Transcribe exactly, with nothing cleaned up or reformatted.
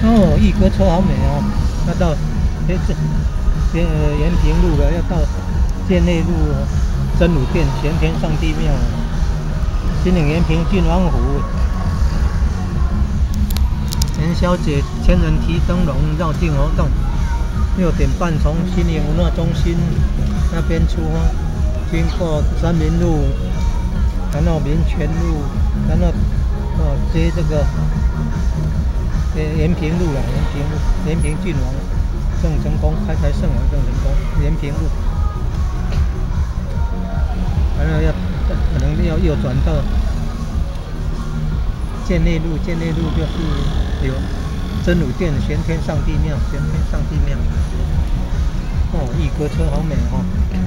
哦，一格车好美哦，要到哎这延呃延平路了，要到建内路真武殿玄天上帝庙了，金岭延平郡王府。元宵节千人提灯笼绕境活动，六点半从新营文化中心那边出发，经过三民路，然后民权路，然后哦接这个呃延平路了，延平路延平郡王郑成功开台圣王郑成功延平路，然后要可能要右转到建内路，建内路就是有真武殿玄天上帝庙，玄天上帝庙。哦，一格车好美哦。